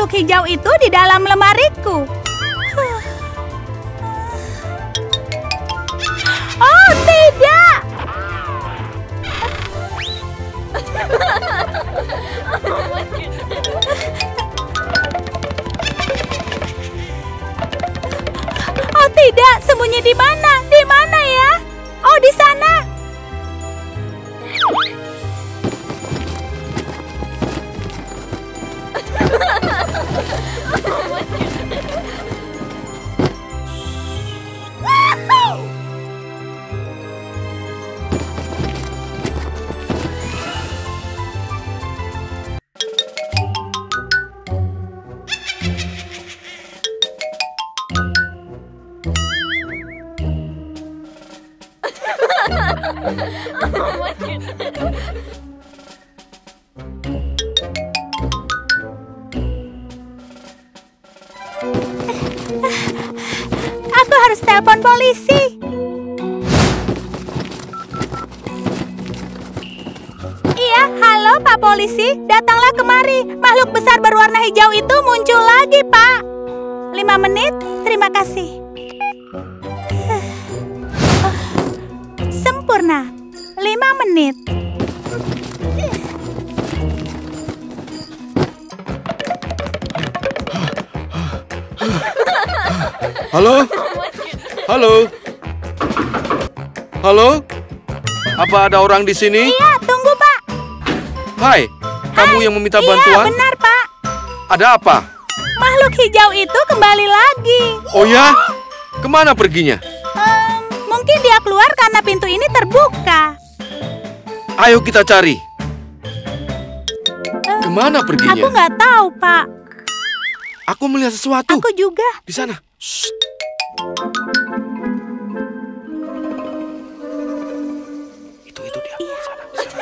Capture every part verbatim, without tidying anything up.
makhluk hijau itu di dalam lemariku. Oh, tidak! Oh, tidak! Sembunyi di mana? Di mana ya? Oh, di sana! Aku harus telepon polisi. Iya, halo Pak Polisi. Datanglah kemari. Makhluk besar berwarna hijau itu muncul lagi, Pak. Lima menit, terima kasih. Sempurna. Lima menit. Halo? Halo? Halo? Apa ada orang di sini? Iya, tunggu, Pak. Hai, kamu yang meminta bantuan? Iya, benar, Pak. Ada apa? Makhluk hijau itu kembali lagi. Oh ya? Kemana perginya? Um, mungkin dia keluar karena pintu ini terbuka. Ayo kita cari. Um, Kemana perginya? Aku nggak tahu, Pak. Aku melihat sesuatu. Aku juga. Di sana. Shh. Itu itu dia. Iya. Sana, sana.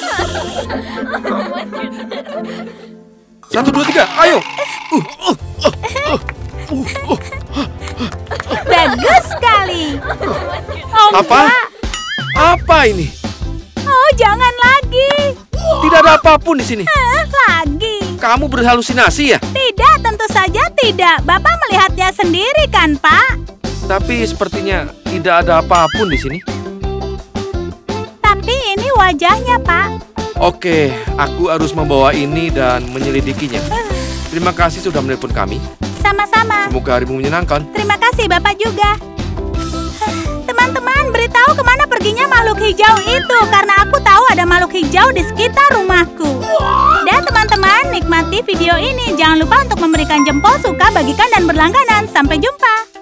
Satu dua tiga, ayo. Uh, uh, uh, uh, uh, uh. Bagus sekali. Oh, Apa? enggak. Apa ini? Oh, jangan lagi. Tidak ada apapun di sini. Eh, lagi. Kamu berhalusinasi ya? Tidak, tentu saja tidak. Bapak melihatnya sendiri kan, Pak? Tapi sepertinya tidak ada apapun di sini. Tapi ini wajahnya, Pak. Oke, aku harus membawa ini dan menyelidikinya. Terima kasih sudah menelpon kami. Sama-sama. Semoga harimu menyenangkan. Terima kasih, Bapak juga. Teman-teman, beritahu kemana perginya makhluk hijau itu. Karena aku tahu ada makhluk hijau di sekitar rumahku. Dan teman-teman, nikmati video ini. Jangan lupa untuk memberikan jempol, suka, bagikan, dan berlangganan. Sampai jumpa.